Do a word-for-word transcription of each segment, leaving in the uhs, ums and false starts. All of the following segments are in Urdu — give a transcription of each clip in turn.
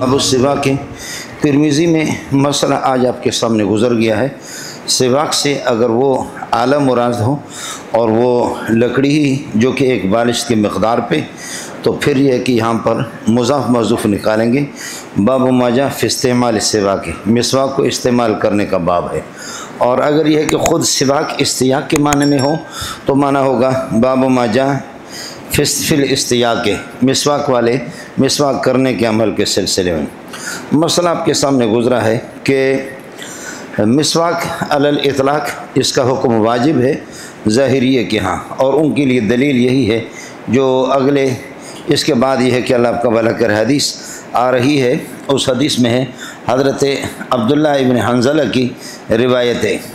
ابو سواک کے ترمذی میں مسئلہ آج آپ کے سامنے گزر گیا ہے۔ سواک سے اگر وہ اعلیٰ مراد ہو اور وہ لکڑی ہی جو کہ ایک بالش کی مقدار پہ، تو پھر یہ کہ یہاں پر مضاف محذوف نکالیں گے۔ باب ما جاء فی استعمال السواک، مسواک کو استعمال کرنے کا باب ہے۔ اور اگر یہ ہے کہ خود سواک استیاق کے معنی میں ہو تو معنی ہوگا باب ما جاء فی الاستیاق، مسواک والے مسواک کرنے کے عمل کے سلسلے میں۔ مسئلہ آپ کے سامنے گزرا ہے کہ مسواک علی الاطلاق اس کا حکم واجب ہے ظاہریہ کے ہاں، اور ان کے لیے دلیل یہی ہے جو اگلے اس کے بعد یہ ہے کہ اللہ آپ کا بھلا کر حدیث آ رہی ہے، اس حدیث میں ہے حضرت عبداللہ ابن حنظلہ کی روایت ہے،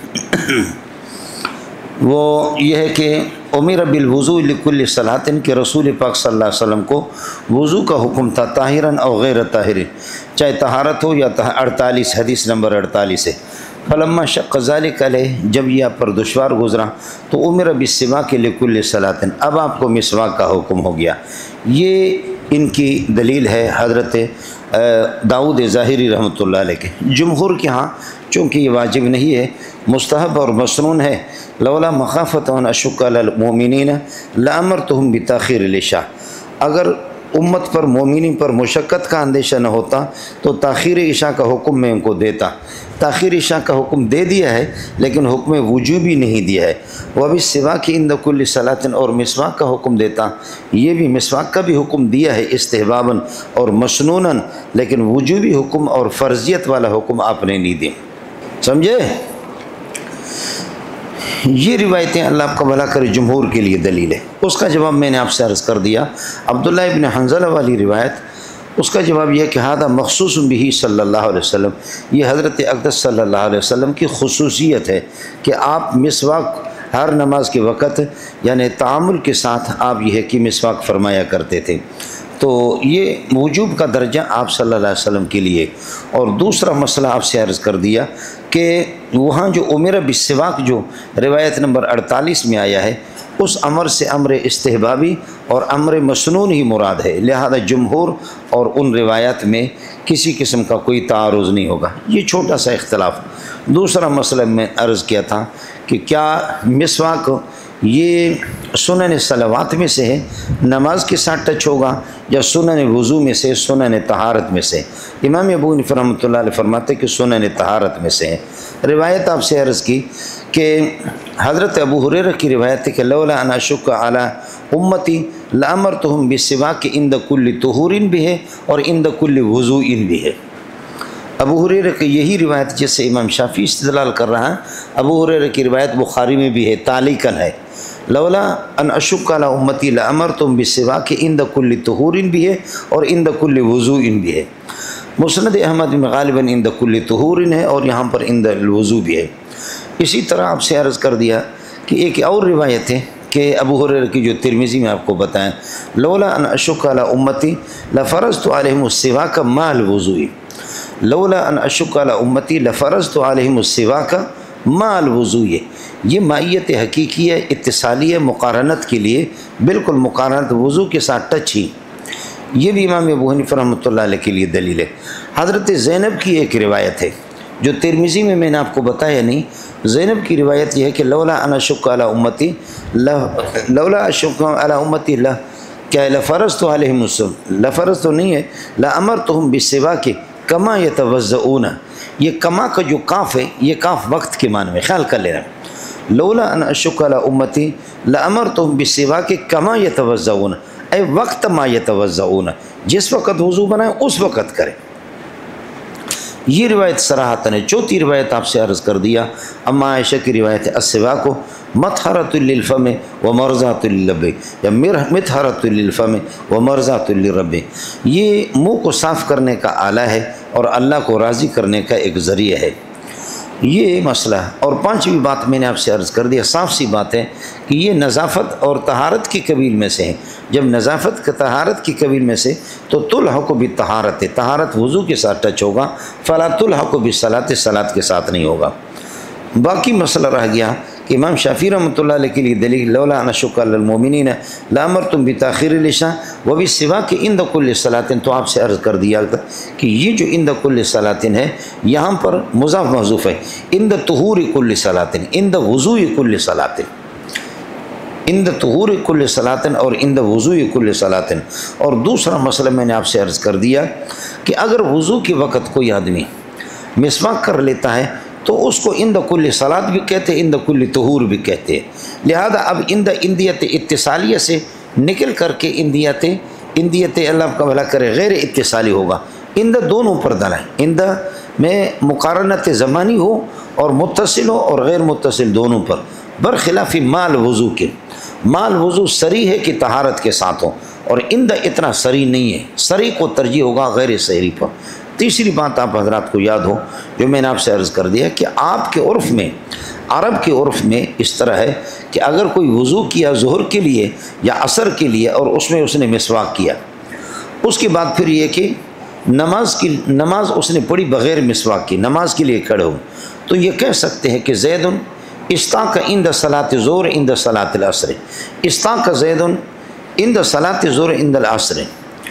وہ یہ ہے کہ امیر بالوضوء لکل صلاۃ، کہ رسول پاک صلی اللہ علیہ وسلم کو وضو کا حکم تھا، طاہراً او غیر طاہر، چاہے طہارت ہو یا اڑتالیس، حدیث نمبر اڑتالیس ہے۔ فلما شق ذلک علیہ، جب یہ آپ پر دشوار گزرا تو امر بالسواک لکل صلاۃ، اب آپ کو مسواک کا حکم ہو گیا۔ یہ ان کی دلیل ہے حضرت داؤد ظاہری رحمۃ اللہ علیہ کے۔ جمہور کے ہاں چونکہ یہ واجب نہیں ہے، مستحب اور مسنون ہے، لولا مخافت ان اشق علی المؤمنین لامرتہم بتاخیر العشاء، اگر امت پر مومنین پر مشقت کا اندیشہ نہ ہوتا تو تاخیر عشاء کا حکم میں ان کو دیتا۔ تاخیر عشاء کا حکم دے دیا ہے لیکن حکم وجوبی نہیں دیا ہے۔ وہ بھی سواک عند کل صلاۃ، اور مسواک کا حکم دیتا، یہ بھی مسواک کا بھی حکم دیا ہے استحباباً اور مسنوناً، لیکن وجوبی حکم اور فرضیت والا حکم آپ نے نہیں دیا۔ سمجھے؟ یہ روایتیں اللہ آپ کا بھلا کرے جمہور کے لیے دلیل ہے۔ اس کا جواب میں نے آپ سے عرض کر دیا، عبداللہ ابن حنظلہ والی روایت، اس کا جواب یہ کہ ہذا مخصوص بہ صلی اللہ علیہ وسلم، یہ حضرت اقدس صلی اللہ علیہ وسلم کی خصوصیت ہے کہ آپ مسواک ہر نماز کے وقت یعنی تعامل کے ساتھ آپ یہ ہے کہ مسواک فرمایا کرتے تھے، تو یہ وجوب کا درجہ آپ صلی اللہ علیہ وسلم کے لیے۔ اور دوسرا مسئلہ آپ سے عرض کر دیا کہ وہاں جو امر بالسواک جو روایت نمبر اڑتالیس میں آیا ہے، اس امر سے امر استحبابی اور امر مسنون ہی مراد ہے، لہذا جمہور اور ان روایات میں کسی قسم کا کوئی تعارض نہیں ہوگا۔ یہ چھوٹا سا اختلاف۔ دوسرا مسئلہ میں عرض کیا تھا کہ کیا مسواک یہ سنن صلوات میں سے ہے، نماز کے ساتھ ٹچ ہوگا، یا سنن وضو میں سے، سنن طہارت میں سے؟ امام ابو حنیفہ رحمۃ اللہ علیہ فرماتے کہ سنن طہارت میں سے ہے۔ روایت آپ سے عرض کی کہ حضرت ابو ہریرہ کی روایت ہے کہ لولا ان اشق علی امتی لامرتہم بالسواک عند کل طہور بھی ہے اور عند کل وضوء بھی ہے۔ ابو ہریرہ کی یہی روایت جس سے امام شافعی استدلال کر رہا ہے، ابو ہریرہ کی روایت بخاری میں بھی ہے، تعلیقاً ہے، لولا ان اشق علی امتی لامرتہم بالسواک عند کل طہور بھی ہے اور عند کل وضوء بھی ہے۔ مسند احمد میں غالباً عند کل طہور ہے اور یہاں پر عند الوضوء بھی ہے۔ اسی طرح آپ سے عرض کر دیا کہ ایک اور روایت ہے کہ ابو ہریرہ کی جو ترمذی میں آپ کو بتائیں، لولا ان اشق علی امتی لفرضت علیہم السواک مع الوضوء، لولا ان اشق علی امتی لفرضت علیہم السواک مع الوضوء، یہ مائیت حقیقی ہے، اتصالی ہے، مقارنت کے لیے، بالکل مقارنت وضو کے ساتھ ٹچ ہی۔ یہ بھی امام ابو حنیفہ رحمۃ اللہ علیہ کے لیے دلیل ہے۔ حضرت زینب کی ایک روایت ہے جو ترمذی میں میں نے آپ کو بتایا نہیں، زینب کی روایت یہ ہے کہ لولا ان اشق علی امتی لولا اشق علی امتی لا کیا لفرضت علیہم السواک، لفرض تو نہیں ہے، لامرتہم بالسواک کما یتوضؤون، یہ کما کا جو کاف ہے یہ کاف وقت کے معنی میں، خیال کر لینا، لولا ان اشق علی امتی لامرتہم بالسواک کما یتوضؤون، اے وقت ما یتوضؤون، جس وقت وضو بنائیں اس وقت کریں۔ یہ روایت صراحتاً ہے۔ چوتھی روایت آپ سے عرض کر دیا، اما عائشہ کی روایت ہے، السواک مطہرۃ للفم ومرضاۃ للرب، یا مطہرۃ للفم ومرضاۃ للرب، یہ منہ کو صاف کرنے کا آلہ ہے اور اللہ کو راضی کرنے کا ایک ذریعہ ہے۔ یہ مسئلہ اور پانچویں بات میں نے آپ سے عرض کر دیا، صاف سی بات ہے کہ یہ نظافت اور طہارت کی قبیل میں سے ہے۔ جب نظافت کا طہارت کی قبیل میں سے تو تلحق بالطہارت، طہارت وضو کے ساتھ ٹچ ہوگا، فلا تلحق بالصلاۃ، صلاۃ کے ساتھ نہیں ہوگا۔ باقی مسئلہ رہ گیا کہ امام شافعی رحمۃ اللہ علیہ کے لیے دلیل لولا ان اشق علی المؤمنین لامرتم بتاخیر العشاء وبالسواک کہ عند کل صلاۃ، تو آپ سے عرض کر دیا تھا کہ یہ جو عند کل صلاۃ ہے یہاں پر مضاف محذوف ہے، عند طہور کل صلاۃ، عند وضوء کل صلاۃ، عند طہور کل صلاۃ اور عند وضوء کل صلاۃ۔ اور دوسرا مسئلہ میں نے آپ سے عرض کر دیا کہ اگر وضو کے وقت کوئی آدمی مسواک کر لیتا ہے تو اس کو عند کل صلاۃ بھی کہتے ہیں، عند کل طہور بھی کہتے ہیں، لہذا اب عند اندیت اتصالیہ سے نکل کر کے اندیت اندیت اللہ کا بھلا کرے غیر اتصالی ہوگا، عند دونوں پر دلائیں، عند میں مقارنت زمانی ہو اور متصل ہو اور غیر متصل دونوں پر، برخلاف مال وضو کے، مال وضو سری ہے کہ طہارت کے ساتھ ہو، اور عند اتنا سری نہیں ہے، سری کو ترجیح ہوگا غیر سری پر۔ تیسری بات آپ حضرات کو یاد ہو جو میں نے آپ سے عرض کر دیا کہ آپ کے عرف میں، عرب کے عرف میں اس طرح ہے کہ اگر کوئی وضو کیا ظہر کے لیے یا عصر کے لیے اور اس میں اس نے مسواک کیا، اس کے بعد پھر یہ کہ نماز کی نماز اس نے پڑھی بغیر مسواک کی، نماز کے لیے کھڑے ہو، تو یہ کہہ سکتے ہیں کہ زید استاق عند صلاۃ ظہر عند صلاۃ العصر، استاق زید عند صلاۃ ظہر عند العصر،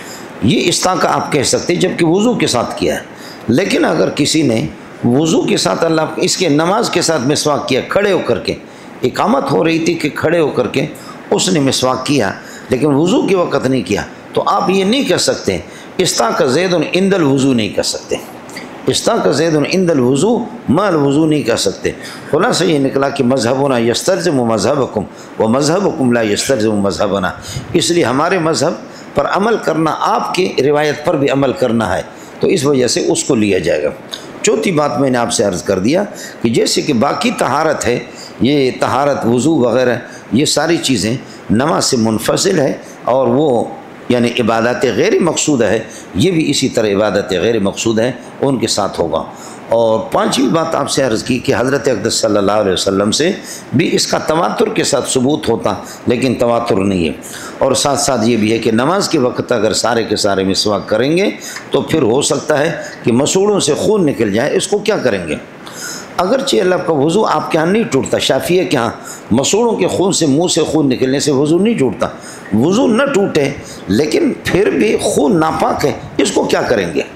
یہ استاق آپ کہہ سکتے ہیں جبکہ وضو کے ساتھ کیا ہے۔ لیکن اگر کسی نے وضو کے ساتھ اللہ اس کے نماز کے ساتھ مسواک کیا، کھڑے ہو کر کے، اقامت ہو رہی تھی کہ کھڑے ہو کر کے اس نے مسواک کیا لیکن وضو کے وقت نہیں کیا، تو آپ یہ نہیں کہہ سکتے استاق زید عند الوضو، نہیں کہہ سکتے استاق زید عند الوضو ما الوضو نہیں کہہ سکتے۔ خلاصہ یہ نکلا کہ مذہبنا یستلزم مذہبکم و مذہبکم لا یستلزم مذہبنا، اس لیے ہمارے مذہب پر عمل کرنا آپ کی روایت پر بھی عمل کرنا ہے، تو اس وجہ سے اس کو لیا جائے گا۔ چوتھی بات میں نے آپ سے عرض کر دیا کہ جیسے کہ باقی طہارت ہے، یہ طہارت وضو وغیرہ یہ ساری چیزیں نماز سے منفصل ہے، اور وہ یعنی عبادت غیر مقصود ہے، یہ بھی اسی طرح عبادت غیر مقصود ہے ان کے ساتھ ہوگا۔ اور پانچویں بات آپ سے عرض کی کہ حضرت اقدس صلی اللہ علیہ وسلم سے بھی اس کا تواتر کے ساتھ ثبوت ہوتا لیکن تواتر نہیں ہے، اور ساتھ ساتھ یہ بھی ہے کہ نماز کے وقت اگر سارے کے سارے مسواک کریں گے تو پھر ہو سکتا ہے کہ مسوڑوں سے خون نکل جائے، اس کو کیا کریں گے؟ اگرچہ اللہ کا وضو آپ کے ہاں نہیں ٹوٹتا، شافعیہ کے ہاں مسوڑوں کے خون سے، منہ سے خون نکلنے سے وضو نہیں ٹوٹتا، وضو نہ ٹوٹے لیکن پھر بھی خون ناپاک ہے، اس کو کیا کریں گے؟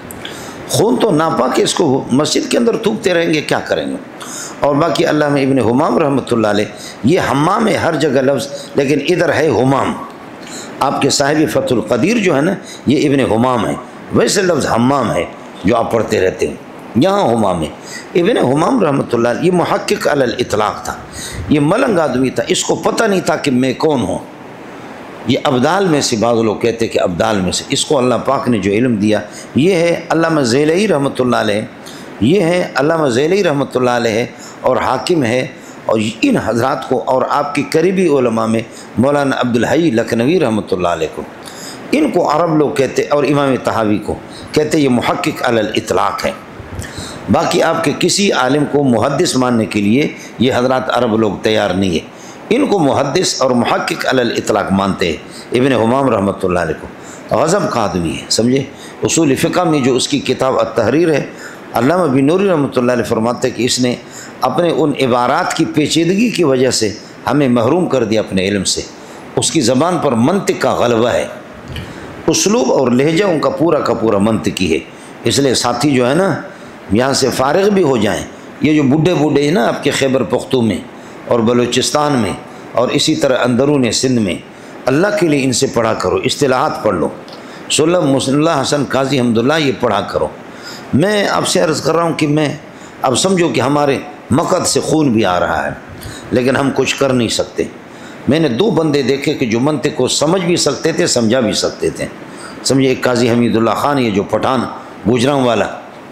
خون تو ناپاک ہے، اس کو مسجد کے اندر تھوکتے رہیں گے، کیا کریں گے؟ اور باقی علامہ ابن حمام رحمۃ اللہ علیہ، یہ حمام ہے ہر جگہ لفظ، لیکن ادھر ہے حمام، آپ کے صاحب فتح القدیر جو ہے نا یہ ابن حمام ہے، ویسے لفظ حمام ہے جو آپ پڑھتے رہتے ہیں، یہاں حمام ہے۔ ابن حمام رحمۃ اللہ علیہ یہ محقق علی الاطلاق تھا، یہ ملنگ آدمی تھا، اس کو پتہ نہیں تھا کہ میں کون ہوں، یہ ابدال میں سے، بعض لوگ کہتے کہ ابدال میں سے، اس کو اللہ پاک نے جو علم دیا یہ ہے علامہ ذیلعی رحمۃ اللہ علیہ، یہ ہے علامہ ذیلعی رحمۃ اللہ علیہ اور حاکم ہے، اور ان حضرات کو اور آپ کی قریبی علماء میں مولانا عبدالحی لکھنوی رحمۃ اللہ علیہ کو، ان کو عرب لوگ کہتے، اور امام طحاوی کو کہتے یہ محقق علی الاطلاق ہے۔ باقی آپ کے کسی عالم کو محدث ماننے کے لیے یہ حضرات عرب لوگ تیار نہیں ہے، ان کو محدث اور محقق علی الاطلاق مانتے ہیں۔ ابن حمام رحمۃ اللہ علیہ کو غضب کا آدمی ہے، سمجھے، اصول فقہ میں جو اس کی کتاب التحریر ہے، علامہ بن نوری رحمۃ اللہ علیہ فرماتے ہیں کہ اس نے اپنے ان عبارات کی پیچیدگی کی وجہ سے ہمیں محروم کر دیا اپنے علم سے، اس کی زبان پر منطق کا غلبہ ہے، اسلوب اور لہجہ ان کا پورا کا پورا منطقی ہے، اس لیے ساتھی جو ہے نا یہاں سے فارغ بھی ہو جائیں، یہ جو بوڑھے بوڑھے ہیں نا آپ کے خیبر پختون میں اور بلوچستان میں اور اسی طرح اندرون سندھ میں، اللہ کے لیے ان سے پڑھا کرو، اصطلاحات پڑھ لو، سلم مصنع حسن قاضی حمداللہ یہ پڑھا کرو۔ میں آپ سے عرض کر رہا ہوں کہ میں اب سمجھو کہ ہمارے مقد سے خون بھی آ رہا ہے لیکن ہم کچھ کر نہیں سکتے۔ میں نے دو بندے دیکھے کہ جو منطق کو سمجھ بھی سکتے تھے، سمجھا بھی سکتے تھے، سمجھے، ایک قاضی حمید اللہ خان یہ جو پٹھان گجراں والا،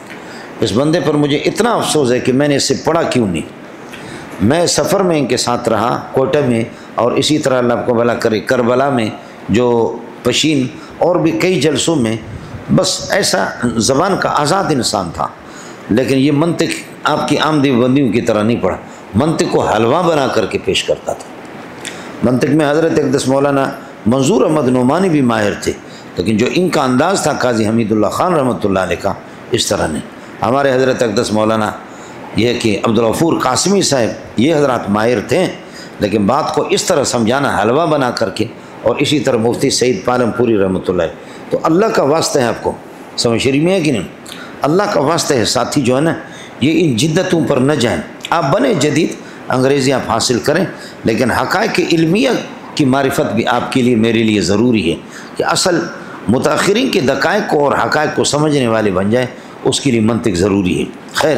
اس بندے پر مجھے اتنا افسوس ہے کہ میں نے اس سے پڑھا کیوں نہیں۔ میں سفر میں ان کے ساتھ رہا کوئٹہ میں، اور اسی طرح اللہ کو بھلا کرے کربلا میں جو پشین، اور بھی کئی جلسوں میں، بس ایسا زبان کا آزاد انسان تھا، لیکن یہ منطق آپ کی عام دیوبندیوں کی طرح نہیں پڑھا، منطق کو حلوہ بنا کر کے پیش کرتا تھا۔ منطق میں حضرت اقدس مولانا منظور احمد نعمانی بھی ماہر تھے، لیکن جو ان کا انداز تھا قاضی حمید اللہ خان رحمۃ اللہ علیہ کا، اس طرح نہیں۔ ہمارے حضرت اقدس مولانا یہ کہ عبدالغفور قاسمی صاحب یہ حضرات ماہر تھے، لیکن بات کو اس طرح سمجھانا حلوہ بنا کر کے، اور اسی طرح مفتی سعید پالم پوری رحمۃ اللہ علیہ۔ تو اللہ کا واسطہ ہے، آپ کو سمجھ شریف میں ہے کہ نہیں، اللہ کا واسطہ ہے ساتھی جو ہے نا، یہ ان جدتوں پر نہ جائیں۔ آپ بنے جدید، انگریزی آپ حاصل کریں، لیکن حقائق علمیہ کی معرفت بھی آپ کے لیے میرے لیے ضروری ہے کہ اصل متاخرین کے دقائق کو اور حقائق کو سمجھنے والے بن جائیں، اس کے لیے منطق ضروری ہے۔ خیر،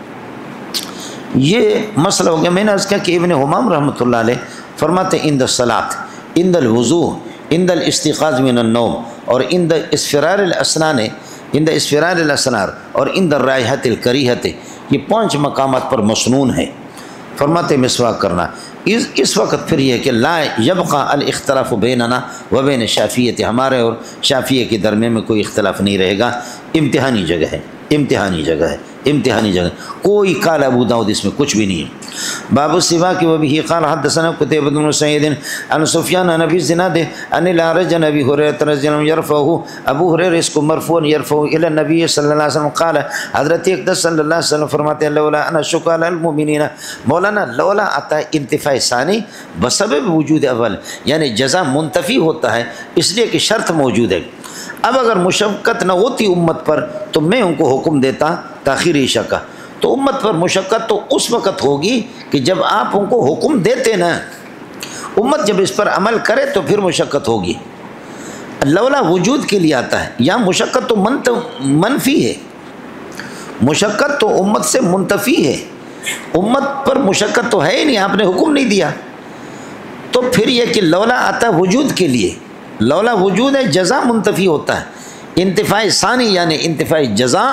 یہ مسئلہ ہو گیا۔ میں نے عرض کیا کہ ابن حمام رحمۃ اللہ علیہ فرماتے ہیں عند الصلاۃ، عند الوضوء، عند الاستيقاظ من النوم، اور عند اسفرار الاسنان، عند اسفرار الاسنار، اور عند الرائحۃ الکریہۃ، یہ پانچ مقامات پر مسنون ہے۔ فرماتے مسواک کرنا اس اس وقت پھر یہ کہ لا یبقى الاختلاف بیننا و بین شافعیت، ہمارے اور شافعیہ کے درمیان میں کوئی اختلاف نہیں رہے گا۔ امتحانی جگہ ہے، امتحانی جگہ ہے، امتحانی جگہ، کوئی قال ابو داؤد اس میں کچھ بھی نہیں ہے۔ باب السواک و به قال حدثنا قتيبة بن سعيد عن سفيان عن ابي الزناد عن الاعرج عن ابي هريره رضي الله عنه يرفعه، ابو هريره اس کو مرفوع يرفعه الى النبي صلی اللہ علیہ وسلم قال، حضرت اقدس صلی اللہ علیہ وسلم فرماتے ہیں لولا انا شق على المؤمنین، مولانا لولا آتا ہے انتفاع ثانی بسبب وجود اول، یعنی جزا منتفی ہوتا ہے اس لیے کہ شرط موجود ہے۔ اب اگر مشقت نہ ہوتی امت پر تو میں ان کو حکم دیتا تاخیر عشاء کا، تو امت پر مشقت تو اس وقت ہوگی کہ جب آپ ان کو حکم دیتے نا، امت جب اس پر عمل کرے تو پھر مشقت ہوگی۔ لولا وجود کے لیے آتا ہے، یہاں مشقت تو منفی ہے، مشقت تو امت سے منتفی ہے، امت پر مشقت تو ہے ہی نہیں، آپ نے حکم نہیں دیا۔ تو پھر یہ کہ لولا آتا ہے وجود کے لیے، لولا وجود ہے جزا منتفی ہوتا ہے، انتفاع ثانی یعنی انتفاع جزا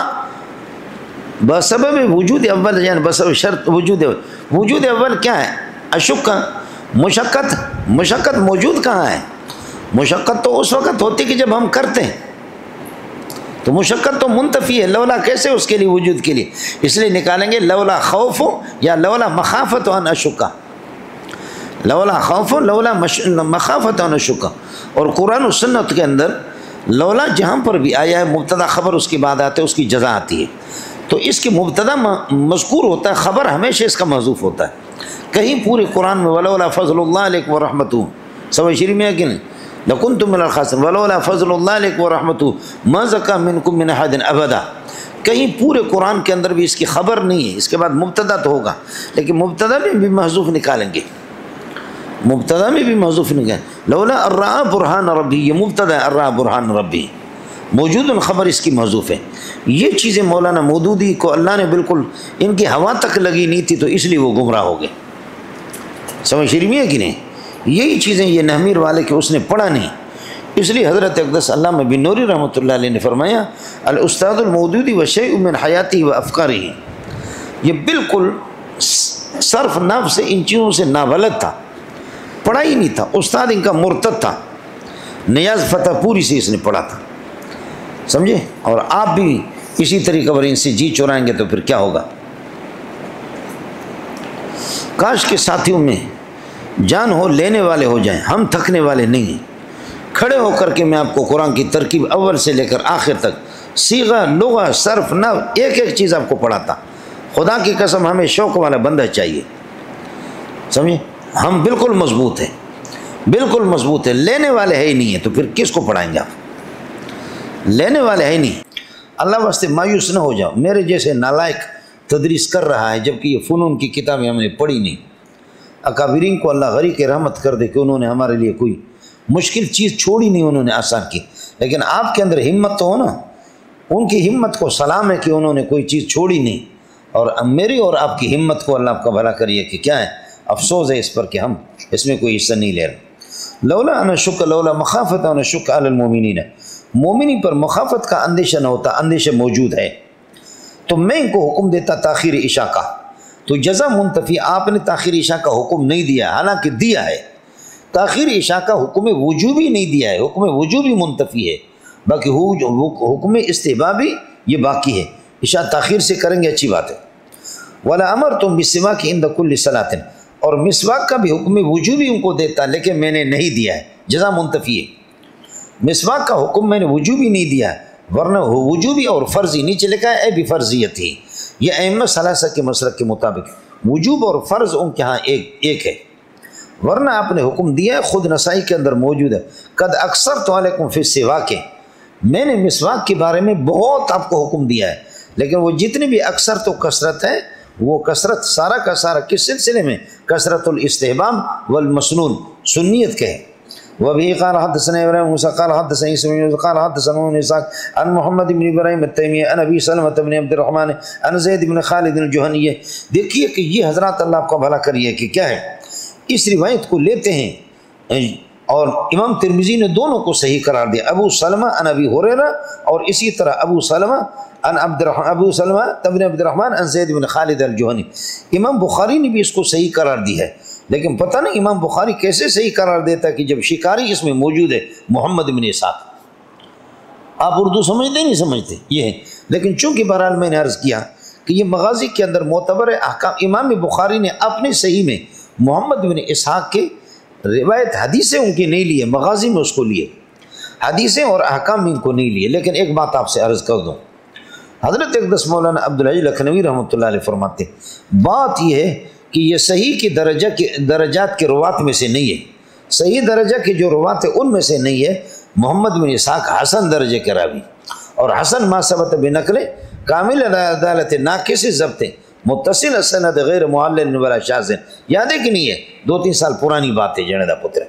بسبب وجود اول، یعنی بسبب شرط وجود اول۔ وجود اول کیا ہے؟ اشک، مشقت، مشقت موجود کہاں ہے؟ مشقت تو اس وقت ہوتی کہ جب ہم کرتے ہیں، تو مشقت تو منتفی ہے، لولا کیسے اس کے لیے وجود کے لیے؟ اس لیے نکالیں گے لولا خوف یا لولا مخافت ان اشکا، لولا خوف لولا مخافت ان اشکا۔ اور قرآن و سنت کے اندر لولا جہاں پر بھی آیا ہے مبتدا خبر اس کے بعد آتے ہے، اس کی جزا آتی ہے، تو اس کی مبتدا مذکور ہوتا ہے، خبر ہمیشہ اس کا محذوف ہوتا ہے۔ کہیں پورے قرآن میں ولولا فضل اللہ علیکم ورحمتہ، سورہ شریف میں ہے کہ نہیں، لکنتم من الخاسرین، ولولا فضل اللہ علیکم ورحمتہ ما زکا منکم من احد ابدا، کہیں پورے قرآن کے اندر بھی اس کی خبر نہیں ہے، اس کے بعد مبتدا تو ہوگا، لیکن مبتدا میں بھی محذوف نکالیں گے، مبتدا میں بھی محذوف نکالیں، لولا الرا برہان ربی، یہ مبتدا ہے، الرا برہان ربی، موجود خبر اس کی محذوف ہے۔ یہ چیزیں مولانا مودودی کو اللہ نے بالکل ان کی ہوا تک لگی نہیں تھی، تو اس لیے وہ گمراہ ہو گئے، سمجھ شریف ہے کہ نہیں؟ یہی چیزیں یہ نحمیر والے کہ اس نے پڑھا نہیں، اس لیے حضرت اقدس علامہ بن نوری رحمۃ اللہ علیہ نے فرمایا الاستاذ المودودی و شیء من حیاتی و افکاری، یہ بالکل صرف نفس سے ان چیزوں سے نابلد تھا، پڑھا ہی نہیں تھا، استاد ان کا مرتد تھا، نیاز فتح پوری سے اس نے پڑھا تھا، سمجھے؟ اور آپ بھی اسی طریقے پر ان سے جی چورائیں گے تو پھر کیا ہوگا؟ کاش کے ساتھیوں میں جان ہو لینے والے ہو جائیں، ہم تھکنے والے نہیں ہیں۔ کھڑے ہو کر کے میں آپ کو قرآن کی ترکیب اول سے لے کر آخر تک صیغہ، لغہ، صرف، نحو، ایک ایک چیز آپ کو پڑھاتا۔ خدا کی قسم ہمیں شوق والا بندہ چاہیے، سمجھے؟ ہم بالکل مضبوط ہیں، بالکل مضبوط ہیں، لینے والے ہے ہی نہیں ہیں، تو پھر کس کو پڑھائیں گے آپ؟ لینے والے ہے ہی نہیں۔ اللہ واسطے مایوس نہ ہو جاؤ، میرے جیسے نالائق تدریس کر رہا ہے جبکہ یہ فنون کی کتابیں ہم نے پڑھی نہیں۔ اکابرین کو اللہ غریق رحمت کر دے کہ انہوں نے ہمارے لیے کوئی مشکل چیز چھوڑی نہیں، انہوں نے آسان کی، لیکن آپ کے اندر ہمت تو ہو نا، ان کی ہمت کو سلام ہے کہ انہوں نے کوئی چیز چھوڑی نہیں، اور میری اور آپ کی ہمت کو اللہ آپ کا بھلا کریے کہ کیا ہے، افسوس ہے اس پر کہ ہم اس میں کوئی حصہ نہیں لے رہے۔ لولا ان شک لولا مخافت ان شک علی المؤمنین، مومنی پر مخافت کا اندیشہ نہ ہوتا، اندیشہ موجود ہے، تو میں ان کو حکم دیتا تاخیر عشاء کا، تو جزا منتفی، آپ نے تاخیر عشاء کا حکم نہیں دیا، حالانکہ دیا ہے، تاخیر عشاء کا حکم وجوبی نہیں دیا ہے، حکم وجوبی منتفی ہے، باقی حکم استحبابی یہ باقی ہے، عشاء تاخیر سے کریں گے اچھی بات ہے۔ ولا امرتم بالسواک عند كل صلاۃ، اور مسواک کا بھی حکم وجوبی ان کو دیتا، لیکن میں نے نہیں دیا ہے، جزا منتفی ہے۔ مسواک کا حکم میں نے وجوبی نہیں دیا، ورنہ وجوبی اور فرضی نیچے لکھا ہے اے بھی فرضیت ہی، یہ ائمہ ثلاثہ کے مسلک کے مطابق وجوب اور فرض ان کے ہاں ایک ایک ہے، ورنہ آپ نے حکم دیا ہے، خود نسائی کے اندر موجود ہے، قد اکثرت علیکم فی السواک، میں نے مسواک کے بارے میں بہت آپ کو حکم دیا ہے، لیکن وہ جتنی بھی اکثر تو کثرت ہے، وہ کثرت سارا کا سارا کس سلسلے میں؟ کثرت الاستحباب والمسنون، سنیت کے ہے۔ وبه قال حدثنا ابراهيم موسى قال حدثنا اسماعيل قال حدثنا ابن اسحاق عن محمد بن ابراہیم التیمی عن ابی سلمة بن عبد الرحمن عن زید بن خالد الجہنی۔ دیکھیے کہ یہ حضرات اللہ آپ کا بھلا کریے کہ کیا ہے، اس روایت کو لیتے ہیں اور امام ترمذی نے دونوں کو صحیح قرار دیا، ابو سلمہ عن ابی ہریرہ اور اسی طرح ابو سلمہ عن عبد الرحمن ابو سلمہ بن عبد الرحمن عن زید بن خالد الجہنی۔ امام بخاری نے بھی اس کو صحیح قرار دی ہے، لیکن پتہ نہیں امام بخاری کیسے صحیح قرار دیتا کہ جب شکاری اس میں موجود ہے محمد بن اسحاق۔ آپ اردو سمجھتے نہیں سمجھتے یہ ہے، لیکن چونکہ بہرحال میں نے عرض کیا کہ یہ مغازی کے اندر معتبر احکام، امام بخاری نے اپنے صحیح میں محمد بن اسحاق کے روایت حدیثیں ان کی نہیں لیے، مغازی میں اس کو لیے، حدیثیں اور احکام ان کو نہیں لیے۔ لیکن ایک بات آپ سے عرض کر دوں، حضرت اقدس مولانا عبدالعزیز لکھنوی رحمۃ اللہ علیہ فرماتے ہیں بات یہ ہے کہ یہ صحیح کی درجہ کے درجات کے روات میں سے نہیں ہے، صحیح درجہ کے جو روات ہیں ان میں سے نہیں ہے۔ محمد بن اسحاق حسن درجے کے راوی، اور حسن ما ثبت بنقل کامل عدالت ناقص ضبط متصل السند غیر معلل ولا شاذ، یاد ہے کہ نہیں ہے؟ دو تین سال پرانی بات ہے جنیدہ پتر۔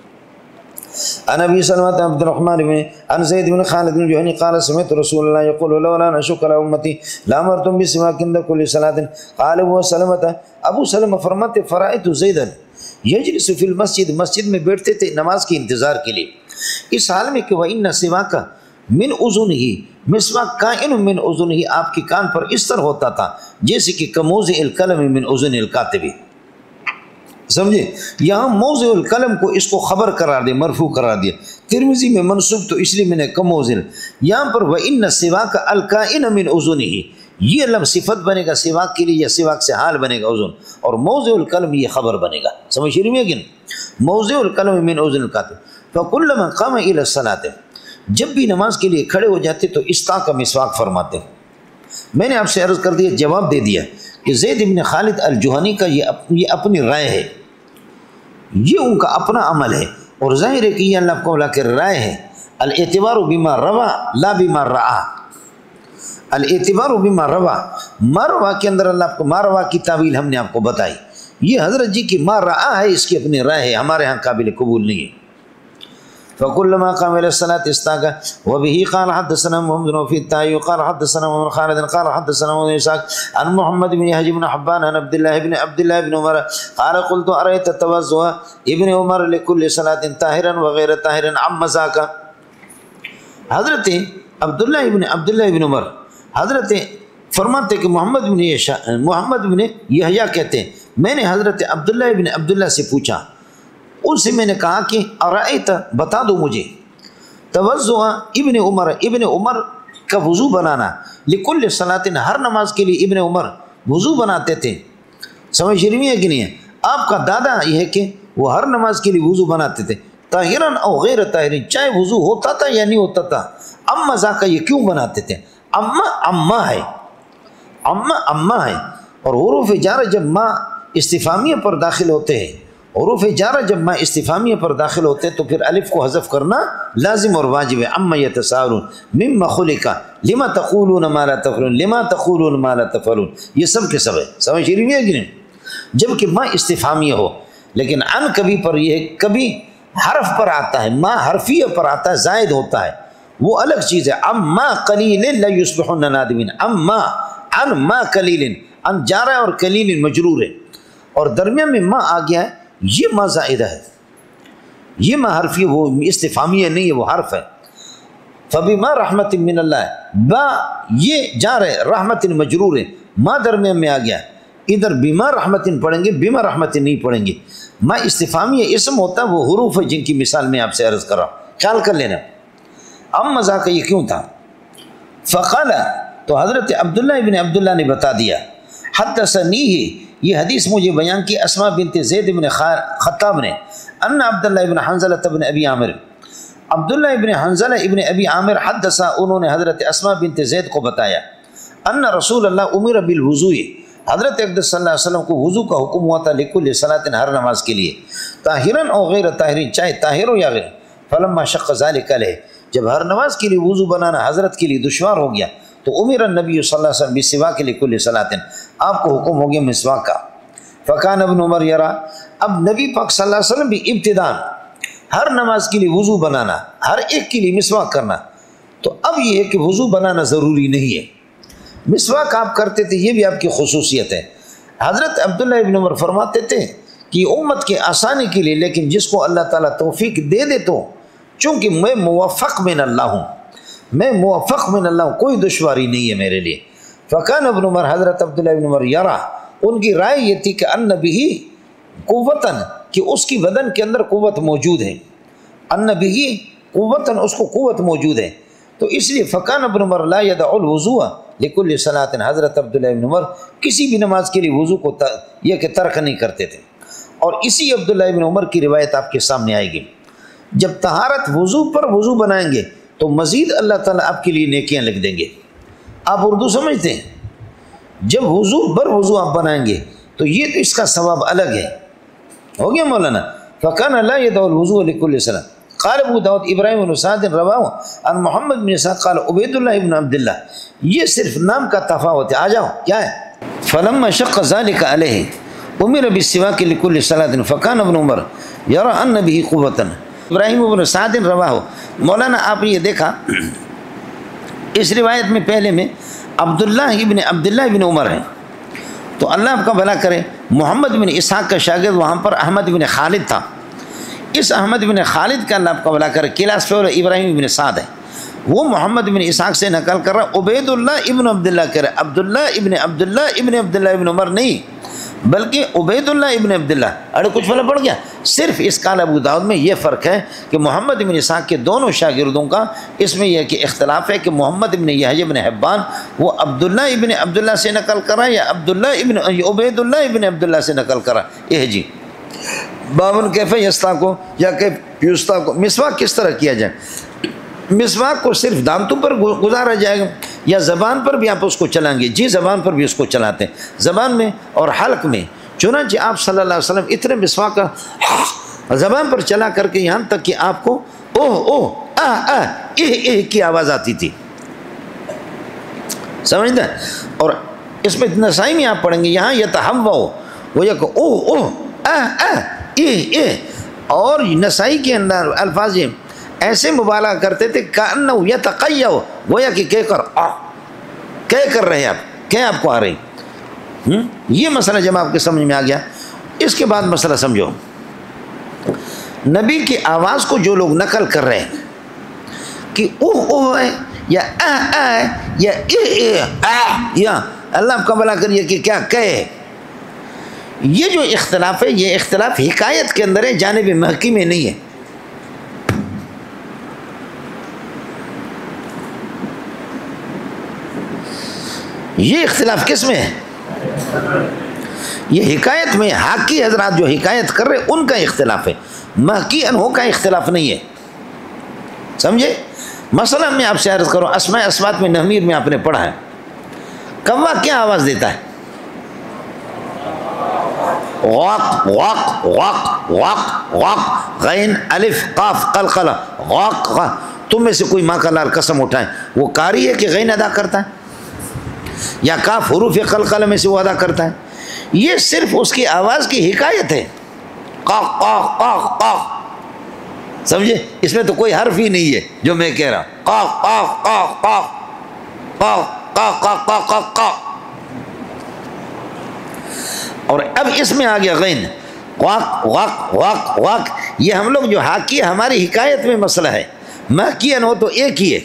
عن ابی سلمة عبد الرحمن بن عن زید بن خالد الجہنی قال سمعت رسول اللہ یقول لولا ان اشق علی امتی لامرتم بسواک عند کل صلاۃ قال وہ سلمة، ابو سلمہ فرماتے فرأیت زیدا یجلس فی المسجد، مسجد میں بیٹھتے تھے نماز کے انتظار کے لیے، اس حال میں کہ وَإِنَّ سِوَاكَ مِنْ اُذُنِهِ، مسواک کائن من اذنہ، آپ کے کان پر اس طرح ہوتا تھا جیسے کہ کموضع القلم من اذن الکاتب، سمجھے؟ یہاں موضع القلم کو اس کو خبر قرار دے، مرفوع قرار دیا، ترمذی میں منصوب تو اس لیے میں نے کموضع، یہاں پر وَإِنَّ سِوَاكَ الْكَائِنَ مِنْ اذنہ، یہ لفظ صفت بنے گا سواک کے لیے، یا سواک سے حال بنے گا اذن، اور موضع القلم یہ خبر بنے گا، سمجھ رہی ہے کہ نہیں؟ موضع القلم من اذن الکاتب فَكُلَّمَا قَامَ إِلَى الصَّلَاةِ، جب بھی نماز کے لیے کھڑے ہو جاتے تو استاق مسواک فرماتے۔ میں نے آپ سے عرض کر دیا، جواب دے دیا کہ زید بن خالد الجہنی کا یہ اپنی رائے ہے، یہ ان کا اپنا عمل ہے، اور ظاہر ہے کہ یہ اللہ کو کے رائے ہے۔ الاعتبار بما روا لا بما رعا، الاعتبار بما روا، ما روا کے اندر اللہ کو ما روا کی تعویل ہم نے آپ کو بتائی، یہ حضرت جی کی ما رعا ہے، اس کی اپنی رائے ہے، ہمارے ہاں قابل قبول نہیں ہے۔ فكلما قام الى الصلاه استاق وبه قال حدثنا محمد بن في التاي قال حدثنا محمد خالد قال حدثنا ابن اسحاق عن محمد بن يحيى بن حبان عن عبد الله بن عبد الله بن عمر قال قلت اريت التوضؤ ابن عمر لكل صلاه طاهرا وغير طاهر عم ذاك، حضرت عبداللہ ابن عبداللہ ابن عمر حضرت فرماتے کہ محمد بن محمد بن یحییٰ کہتے ہیں میں نے حضرت عبداللہ ابن عبداللہ سے پوچھا، ان سے میں نے کہا کہ ارائیت، بتا دو مجھے، توضؤ ابن عمر، ابن عمر کا وضو بنانا، لکل صلاۃ، ہر نماز کے لیے ابن عمر وضو بناتے تھے، سمجھ رہی ہے کہ نہیں ہے؟ آپ کا دادا یہ ہے کہ وہ ہر نماز کے لیے وضو بناتے تھے، طاہرن او غیر طاہرن، چاہے وضو ہوتا تھا یا نہیں ہوتا تھا۔ اما ذاکا، یہ کیوں بناتے تھے؟ اما اما ہے، اما اما ہے، اور حروف جارہ جب ما استفہامیہ پر داخل ہوتے ہیں، حروف جارہ جب ما استفہامیہ پر داخل ہوتے ہیں تو پھر الف کو حذف کرنا لازم اور واجب ہے۔ اما یتساءلون مما خلق لما تقولون ما لا تفعلون لما تقولون ما لا تفعلون، یہ سب کے سب ہے، سمجھ رہی ہے کہ نہیں؟ جبکہ ما استفہامیہ ہو، لیکن عن کبھی پر یہ ہے، کبھی حرف پر آتا ہے، ما حرفیہ پر آتا ہے، زائد ہوتا ہے، وہ الگ چیز ہے۔ اما قلیل لا یصبحن نادمین، اما عن ما قلیل، عن جارہ اور قلیل مجرور ہے، اور درمیان میں ما آ گیا ہے، یہ ما زائدہ ہے، یہ ما حرفی، وہ استفہامیہ نہیں ہے، وہ حرف ہے۔ فبما رحمت من اللہ، با یہ جار ہے، رحمت مجرور ہے، ما درمیان میں آ گیا، ادھر بما رحمت پڑھیں گے، بما رحمت نہیں پڑھیں گے۔ ما استفہامیہ اسم ہوتا ہے، وہ حروف ہے جن کی مثال میں آپ سے عرض کر رہا ہوں، خیال کر لینا۔ ام مذاق یہ کیوں تھا؟ فقال، تو حضرت عبداللہ ابن عبداللہ نے بتا دیا، حدثنی، یہ حدیث مجھے بیان کی اسماء بنت زید بن خطاب نے، ان عبداللہ ابن حنزلہ ابن ابی عامر، عبداللہ ابن حنزلہ ابن ابی عامر حدثا، انہوں نے حضرت اسماء بنت زید کو بتایا، ان رسول اللہ امر بالوضوء، حضرت اقدس صلی اللہ علیہ وسلم کو وضو کا حکم ہوا تھا لکل صلاۃ، ہر نماز کے لیے، طاہرن او غیر طاہرین، چاہے طاہر ہو یا غیر، فلما شق ذلک علیہ، جب ہر نماز کے لیے وضو بنانا حضرت کے لیے دشوار ہو گیا تو امر النبی صلی اللہ علیہ وسلم بسواک لکل صلاۃ، آپ کو حکم ہو گیا مسواک کا۔ فکان ابن عمر یرا، اب نبی پاک صلی اللہ علیہ وسلم بھی ابتداء ہر نماز کے لیے وضو بنانا، ہر ایک کے لیے مسواک کرنا، تو اب یہ ہے کہ وضو بنانا ضروری نہیں ہے، مسواک آپ کرتے تھے، یہ بھی آپ کی خصوصیت ہے۔ حضرت عبداللہ ابن عمر فرماتے تھے کہ امت کے آسانی کے لیے، لیکن جس کو اللہ تعالیٰ توفیق دے دے تو، چونکہ میں موفق من اللہ ہوں، میں موفق من اللہ ہوں، کوئی دشواری نہیں ہے میرے لیے۔ فکان ابن عمر، حضرت عبداللہ ابن عمر یرا، ان کی رائے یہ تھی کہ ان بھی قوتاً، کہ اس کی بدن کے اندر قوت موجود ہے، ان بھی قوتاً، اس کو قوت موجود ہے، تو اس لیے فکان ابن عمر لا یدع الوضوء لکل صلاۃ، حضرت عبداللہ ابن عمر کسی بھی نماز کے لیے وضو کو یہ کہ ترک نہیں کرتے تھے۔ اور اسی عبداللہ ابن عمر کی روایت آپ کے سامنے آئے گی، جب طہارت وضو پر وضو بنائیں گے تو مزید اللہ تعالیٰ آپ کے لیے نیکیاں لکھ دیں گے۔ آپ اردو سمجھتے ہیں؟ جب وضو بر وضو آپ بنائیں گے تو یہ تو اس کا ثواب الگ ہے، ہو گیا مولانا۔ فکان لا یدع الوضوء لکل صلاۃ۔ قال ابو داود ابراہیم بن سعد رواہ عن محمد بن اسحاق قال عبید اللہ ابن عبداللہ، یہ صرف نام کا تفاوت ہے، آ جاؤ کیا ہے۔ فلما شق ذلك علیہ امر بالسواک لکل صلاۃ فکان ابن عمر یرى ان به قوة۔ ابراہیم بن سعد رواہ، مولانا آپ یہ دیکھا اس روایت میں پہلے میں عبداللہ ابن عبداللہ ابن عمر ہیں، تو اللہ آپ کا بھلا کرے، محمد بن اسحاق کا شاگرد وہاں پر احمد بن خالد تھا، اس احمد بن خالد کا اللہ آپ کا بھلا کرے کلاس فیور ابراہیم بن سعد ہے، وہ محمد بن اسحاق سے نقل کر رہا عبید اللہ ابن عبداللہ کہہ رہا، عبداللہ ابن عبداللہ ابن عبداللہ ابن عمر نہیں بلکہ عبید اللہ ابن عبداللہ۔ اڑے کچھ فرق پڑ گیا، صرف اس قال ابو داؤد میں یہ فرق ہے کہ محمد بن اسحاق کے دونوں شاگردوں کا اس میں یہ کہ اختلاف ہے کہ محمد بن یحییٰ بن حبان وہ عبداللہ ابن عبداللہ سے نقل کرا یا عبداللہ ابن عبید اللہ ابن عبداللہ سے نقل کرا۔ یہ جی باون کیفے یستا کو یا کہ یستا کو، مسواک کس طرح کیا جائے؟ مسواک کو صرف دانتوں پر گزارا جائے گا یا زبان پر بھی آپ اس کو چلائیں گے؟ جی زبان پر بھی اس کو چلاتے ہیں، زبان میں اور حلق میں، چنانچہ آپ صلی اللہ علیہ وسلم اتنے مسواک کا زبان پر چلا کر کے یہاں تک کہ آپ کو اوہ اوہ آہ آہ اہ اہ کی آواز آتی تھی، سمجھتا ہے؟ اور اس میں نسائی میں آپ پڑھیں گے یہاں یتحوّ، وہ یہ کہ اوہ اوہ آہ آہ اہ اہ، اور نسائی کے اندر الفاظ یہ ایسے مبالغہ کرتے تھے کأنہ یتقیّ، گویا کہ کہہ کر آ کہہ کر رہے آپ، کہہ آپ کو آ رہی۔ یہ مسئلہ جب آپ کے سمجھ میں آ گیا، اس کے بعد مسئلہ سمجھو، نبی کی آواز کو جو لوگ نقل کر رہے ہیں کہ اوہ اوہ ہے یا آہ آہ ہے یا اے اے آہ یا اللہ آپ کا بھلا کریے کہ کیا کہے، یہ جو اختلاف ہے یہ اختلاف حکایت کے اندر ہے، جانب محکی میں نہیں ہے۔ یہ اختلاف کس میں ہے؟ یہ حکایت میں، حاکی حضرات جو حکایت کر رہے ان کا اختلاف ہے، محکی انہوں کا اختلاف نہیں ہے، سمجھے؟ مثلا میں آپ سے عرض کروں، اسماء اصوات میں نحمیر میں آپ نے پڑھا ہے، کوا کیا آواز دیتا ہے؟ غاق غاق غاق غاق غاق، غین الف قاف قلقلہ، غاق غاق۔ تم میں سے کوئی ماں کا لال قسم اٹھائیں، وہ قاری ہے کہ غین ادا کرتا ہے یا کاف حروف قلقلہ میں سے وہ ادا کرتا ہے؟ یہ صرف اس کی آواز کی حکایت ہے، قاق قاق قاق قاق، سمجھے؟ اس میں تو کوئی حرف ہی نہیں ہے جو میں کہہ رہا ہوں، قاق قاق قاق قاق قاق قاق قاق قاق قاق قاق۔ اور اب اس میں آ گیا غین، واق واق واق واق، یہ ہم لوگ جو حاکی ہے ہماری حکایت میں مسئلہ ہے، محکین ہو تو ایک ہی ہے۔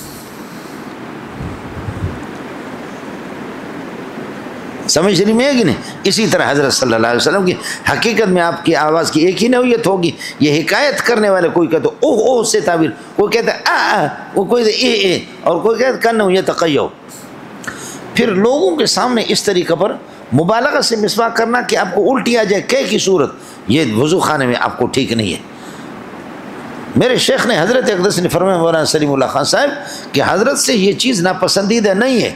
سمجھ شریف میں ہے کہ نہیں؟ اسی طرح حضرت صلی اللہ علیہ وسلم کی حقیقت میں آپ کی آواز کی ایک ہی نوعیت ہوگی، یہ حکایت کرنے والے کوئی کہتے اوہ اوہ سے تعبیر، کوئی کہتا ہے آ آ، وہ کوئی کہتا ہے اے اے، اور کوئی کہتا ہے کنہ یتقیّ۔ پھر لوگوں کے سامنے اس طریقے پر مبالغہ سے مسواک کرنا کہ آپ کو الٹی آ جائے کہ کی صورت، یہ وضو خانے میں آپ کو ٹھیک نہیں ہے۔ میرے شیخ نے حضرت اقدس نے فرمایا، مولانا سلیم اللہ خان صاحب کہ حضرت سے یہ چیز ناپسندیدہ نہیں ہے،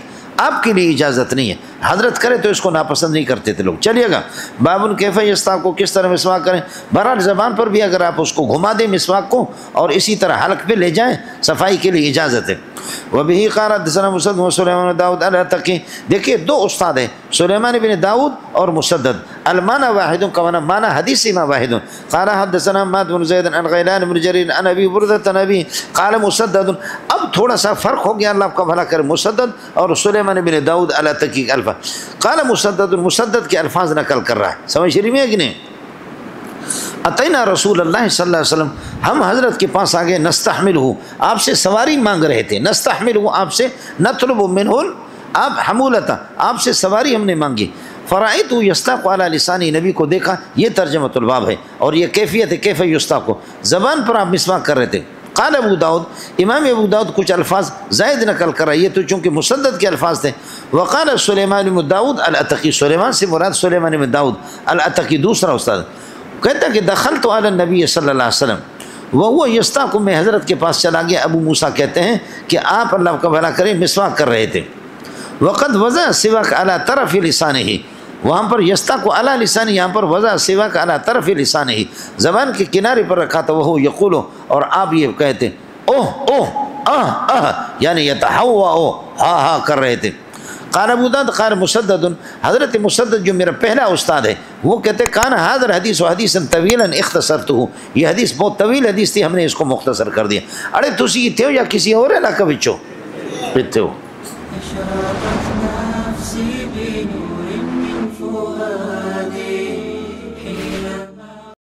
آپ کے لیے اجازت نہیں ہے، حضرت کرے تو اس کو ناپسند نہیں کرتے تھے لوگ۔ چلیے گا باب کیف یستاق کو کس طرح مسواک کریں، بہرحال زبان پر بھی اگر آپ اس کو گھما دیں مسواک کو اور اسی طرح حلق پہ لے جائیں صفائی کے لیے اجازت ہے۔ وبه قال حدثنا مسدد وسليمان بن داود العتقي، دیکھیے دو استاد ہیں سلیمان بن داود اور مسدد، المعنى واحد کا معنی حدیث ما واحد۔ قال حدثنا حماد بن زید عن غیلان بن جریر عن ابی بردۃ نبی قال مسدد، اب تھوڑا سا فرق ہو گیا، اللہ آپ کا بھلا کرے، مسدد اور سلیمان بن داود العتقی کے الفاظ، قال مسدد مسدد کے الفاظ نقل کر رہا ہے، سمجھ رہی ہے کہ نہیں؟ اتینا رسول اللہ صلی اللہ علیہ وسلم، ہم حضرت کے پاس آگئے، نستحمل ہو، آپ سے سواری مانگ رہے تھے، نستحمل ہو آپ سے، نطلب منہ آپ حمولتا، آپ سے سواری ہم نے مانگی، فرائیت یستاق علی لسانی، نبی کو دیکھا، یہ ترجمۃ الباب ہے اور یہ کیفیت ہے کیف یستاق، زبان پر آپ مسواک کر رہے تھے۔ قال ابو داود، امام ابو داود کچھ الفاظ زائد نقل کر رہا ہے، یہ تو چونکہ مسدد کے الفاظ تھے۔ وقال سلیمان بن داود العتقی، سلیمان سے مراد سلیمان بن داود العتقی دوسرا استاد، کہتا کہ دخلت علی النبی صلی اللہ علیہ وسلم وہ یستاق، میں حضرت کے پاس چلا گیا، ابو موسیٰ کہتے ہیں کہ آپ اللہ کا بھلا کرے مسواک کر رہے تھے، وقد وضع سواک علی طرف لسانہ، وہاں پر یستاق علی لسانہ، یہاں پر وضع سواک علی طرف لسانہ، زبان کے کنارے پر رکھا تھا، وہ یقول، اور آپ یہ کہتے اوہ اوہ آہ آہ، یعنی یتحوا ہا ہا کر رہے تھے۔ قال ابو داود قال مسدد، حضرت مسدد جو میرا پہلا استاد ہے وہ کہتے کان حاضر حدیث و حدیث طویلا اختصرتہ، یہ حدیث بہت طویل حدیث تھی، ہم نے اس کو مختصر کر دیا۔ اڑے تسی تھے یا کسی اور علاقہ بچو؟ ہو